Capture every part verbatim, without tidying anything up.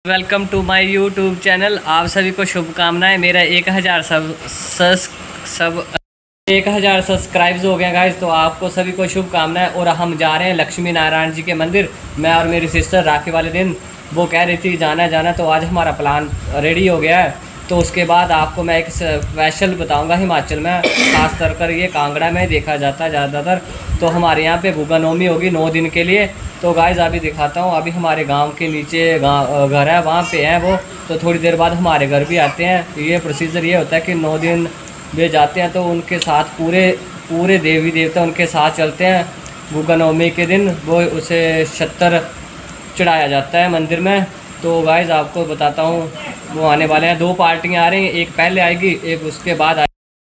Welcome to my YouTube channel. आप सभी को शुभकामनाएं। मेरा एक हज़ार सब सस सब एक हज़ार सब्सक्राइब्स हो गए गाइस, तो आपको सभी को शुभकामनाएं। और हम जा रहे हैं लक्ष्मी नारायण जी के मंदिर। मैं और मेरी सिस्टर राखी वाले दिन वो कह रही थी जाना जाना, तो आज हमारा प्लान रेडी हो गया है। तो उसके बाद आपको मैं एक स्पेशल बताऊंगा। हिमाचल में खास तौर कर ये कांगड़ा में देखा जाता है ज़्यादातर। तो हमारे यहाँ पे गुगा नवमी होगी नौ दिन के लिए। तो गाइस अभी दिखाता हूँ। अभी हमारे गांव के नीचे गाँव घर है, वहाँ पे हैं वो। तो थोड़ी देर बाद हमारे घर भी आते हैं। ये प्रोसीजर ये होता है कि नौ दिन वे जाते हैं तो उनके साथ पूरे पूरे देवी देवता उनके साथ चलते हैं। गुगा नवमी के दिन वो उसे छत्तर चढ़ाया जाता है मंदिर में। तो गाइस आपको बताता हूँ, वो आने वाले हैं। दो पार्टियाँ आ रही हैं, एक पहले आएगी एक उसके बाद आएगी।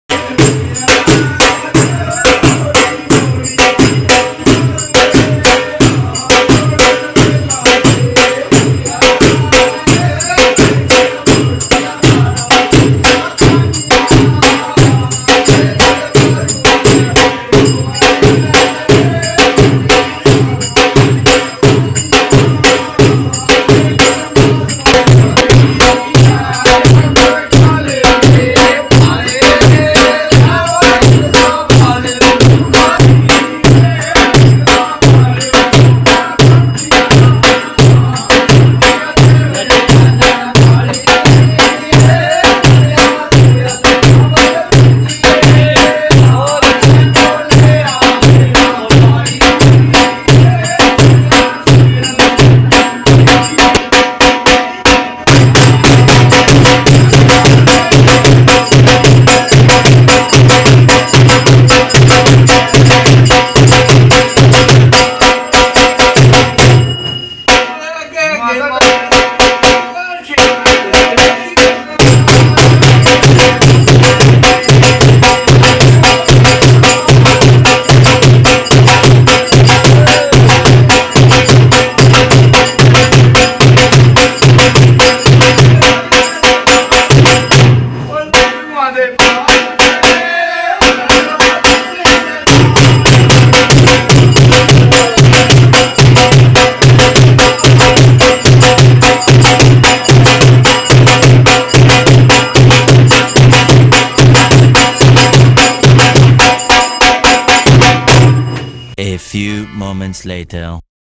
A few moments later.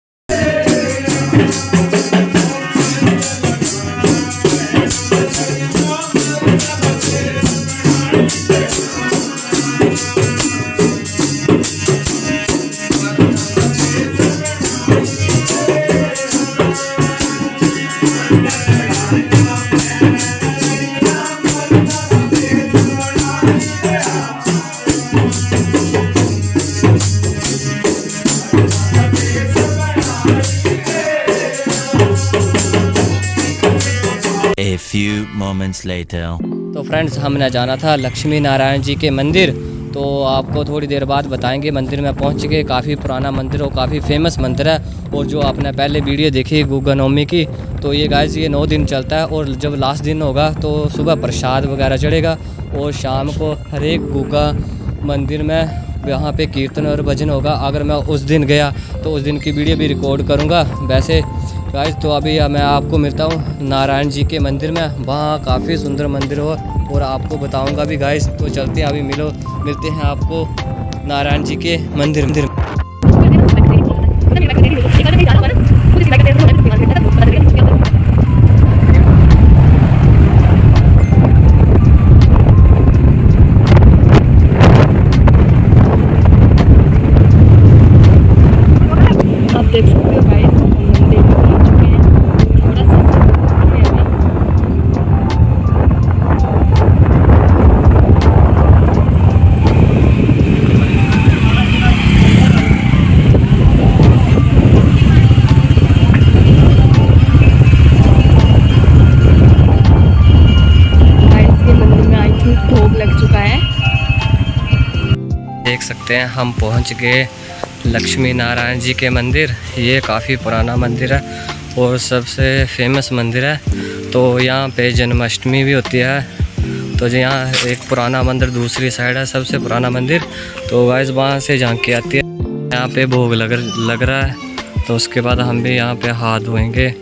A few moments later. तो फ्रेंड्स हमने जाना था लक्ष्मी नारायण जी के मंदिर। तो आपको थोड़ी देर बाद बताएंगे। मंदिर में पहुंच के काफ़ी पुराना मंदिर और काफ़ी फेमस मंदिर है। और जो आपने पहले वीडियो देखी गुगा नवमी की, तो ये गाइस ये नौ दिन चलता है। और जब लास्ट दिन होगा तो सुबह प्रसाद वगैरह चढ़ेगा और शाम को हर एक गुगा मंदिर में यहाँ पे कीर्तन और भजन होगा। अगर मैं उस दिन गया तो उस दिन की वीडियो भी रिकॉर्ड करूँगा। वैसे गाइस तो अभी मैं आपको मिलता हूँ नारायण जी के मंदिर में। वहाँ काफ़ी सुंदर मंदिर हो और आपको बताऊँगा भी गाइस। तो चलते हैं, अभी मिलो मिलते हैं आपको नारायण जी के मंदिर मंदिर देख सकते हो गाइस, मंदिर में पहुंच चुके हैं। थोड़ा सा गाइस ये मंदिर में आई थिंक भोग लग चुका है। देख सकते हैं हम पहुंच गए लक्ष्मी नारायण जी के मंदिर। ये काफ़ी पुराना मंदिर है और सबसे फेमस मंदिर है। तो यहाँ पे जन्माष्टमी भी होती है। तो जो यहाँ एक पुराना मंदिर दूसरी साइड है, सबसे पुराना मंदिर। तो गाइस वहाँ से झांकी आती है। यहाँ पे भोग लग लग रहा है। तो उसके बाद हम भी यहाँ पे हाथ धोएंगे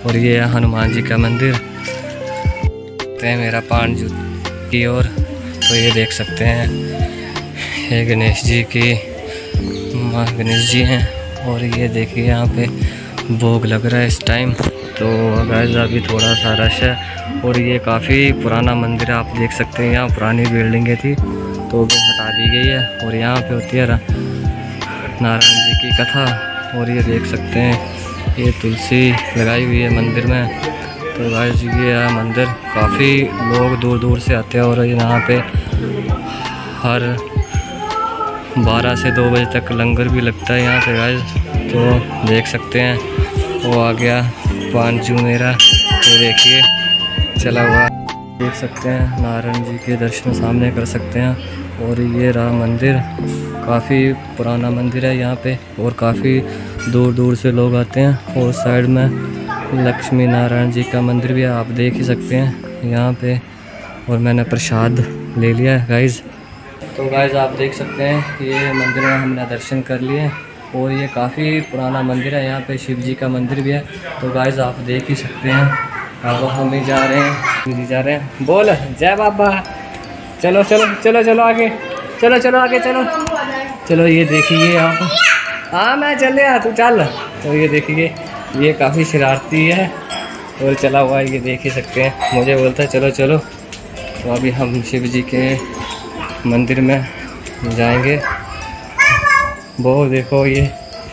और ये है हनुमान जी का मंदिर। तो मेरा पान जू की ओर तो ये देख सकते हैं, ये गणेश जी की माँ गणेश जी हैं। और ये देखिए यहाँ पे भोग लग रहा है इस टाइम। तो गाइस अभी थोड़ा सा रश है और ये काफ़ी पुराना मंदिर है, आप देख सकते हैं। यहाँ पुरानी बिल्डिंगें थी तो वो हटा दी गई है और यहाँ पे होती है नारायण जी की कथा। और ये देख सकते हैं ये तुलसी लगाई हुई है मंदिर में। तो गाइस ये है मंदिर, काफ़ी लोग दूर दूर से आते हैं और यहाँ पे हर बारह से दो बजे तक लंगर भी लगता है यहाँ पे गाइस। तो देख सकते हैं वो आ गया पान जू मेरा, तो देखिए चला हुआ, देख सकते हैं नारायण जी के दर्शन सामने कर सकते हैं। और ये रहा मंदिर, काफ़ी पुराना मंदिर है यहाँ पे और काफ़ी दूर दूर से लोग आते हैं। और साइड में लक्ष्मी नारायण जी का मंदिर भी है, आप देख ही सकते हैं यहाँ पे। और मैंने प्रसाद ले लिया है गाइज़। तो गाइज़ आप देख सकते हैं ये मंदिर में हमने दर्शन कर लिए और ये काफ़ी पुराना मंदिर है, यहाँ पे शिव जी का मंदिर भी है। तो गाइज़ आप देख ही सकते हैं। अब हम भी जा रहे हैं, जी जा रहे हैं, बोल जय बाबा। चलो चलो चलो चलो आगे, चलो चलो आगे चलो चलो। ये देखिए आप, हाँ मैं चल रहा तू चल। तो ये देखिए ये काफ़ी शरारती है और चला हुआ है, ये देख ही सकते हैं। मुझे बोलता है चलो चलो। तो अभी हम शिव जी के मंदिर में जाएंगे। वो देखो ये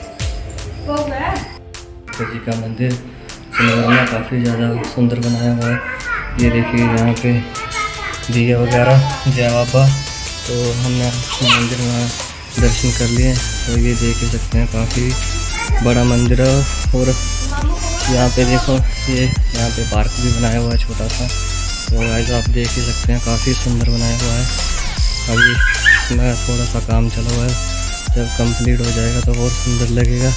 शिव जी का मंदिर सिनेमा काफ़ी ज़्यादा सुंदर बनाया हुआ है। ये देखिए यहाँ पे दिया वगैरह जय बाबा। तो हमने मंदिर में दर्शन कर लिए। तो ये देख ही सकते हैं काफ़ी बड़ा मंदिर है। और यहाँ पे देखो ये यहाँ पे पार्क भी बनाया हुआ है छोटा सा। तो गाइस आप देख ही सकते हैं काफ़ी सुंदर बनाया हुआ है। अभी इसमें थोड़ा सा काम चला हुआ है, जब कंप्लीट हो जाएगा तो और सुंदर लगेगा।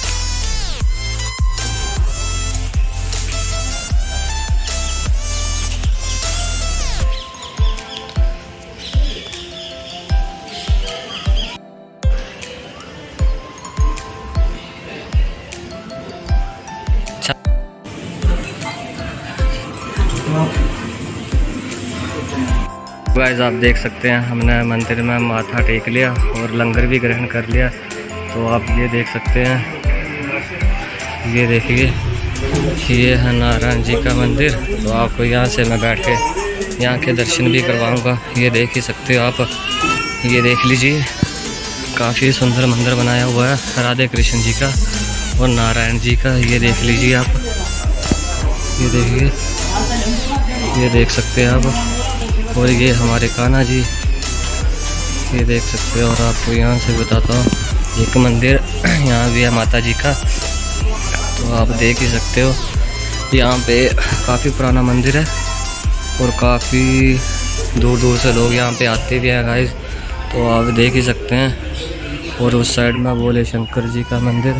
गाइस आप देख सकते हैं हमने मंदिर में माथा टेक लिया और लंगर भी ग्रहण कर लिया। तो आप ये देख सकते हैं, ये देखिए ये है नारायण जी का मंदिर। तो आपको यहाँ से मैं बैठ के यहाँ के दर्शन भी करवाऊँगा। ये देख ही सकते हो आप, ये देख लीजिए काफ़ी सुंदर मंदिर बनाया हुआ है राधे कृष्ण जी का और नारायण जी का। ये देख लीजिए आप, ये देखिए ये देख सकते हैं आप। और ये हमारे कान्हा जी, ये देख सकते हो। और आपको यहाँ से बताता हूँ एक मंदिर यहाँ भी है माता जी का, तो आप देख ही सकते हो। यहाँ पे काफ़ी पुराना मंदिर है और काफ़ी दूर दूर से लोग यहाँ पे आते भी हैं गाइस। तो आप देख ही सकते हैं। और उस साइड में बोले शंकर जी का मंदिर।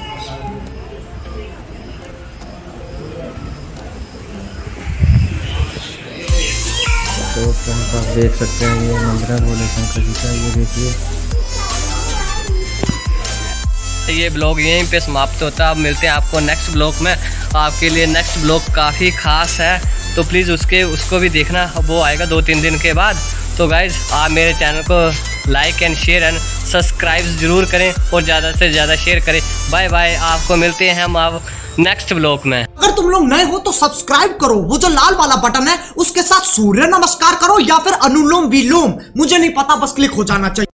तो फ्रेंड्स आप देख सकते हैं ये मंदिर है बोले शंकर जी का। ये देखिए ये ब्लॉग यहीं पे समाप्त होता है। अब मिलते हैं आपको नेक्स्ट ब्लॉग में। आपके लिए नेक्स्ट ब्लॉग काफ़ी ख़ास है, तो प्लीज़ उसके उसको भी देखना, वो आएगा दो तीन दिन के बाद। तो गाइज़ आप मेरे चैनल को like and share and subscribe ज़रूर करें और ज़्यादा से ज़्यादा शेयर करें। बाय बाय, आपको मिलते हैं हम आप नेक्स्ट ब्लॉग में। अगर तुम लोग नए हो तो सब्सक्राइब करो, वो जो लाल वाला बटन है उसके साथ सूर्य नमस्कार करो या फिर अनुलोम विलोम, मुझे नहीं पता, बस क्लिक हो जाना चाहिए।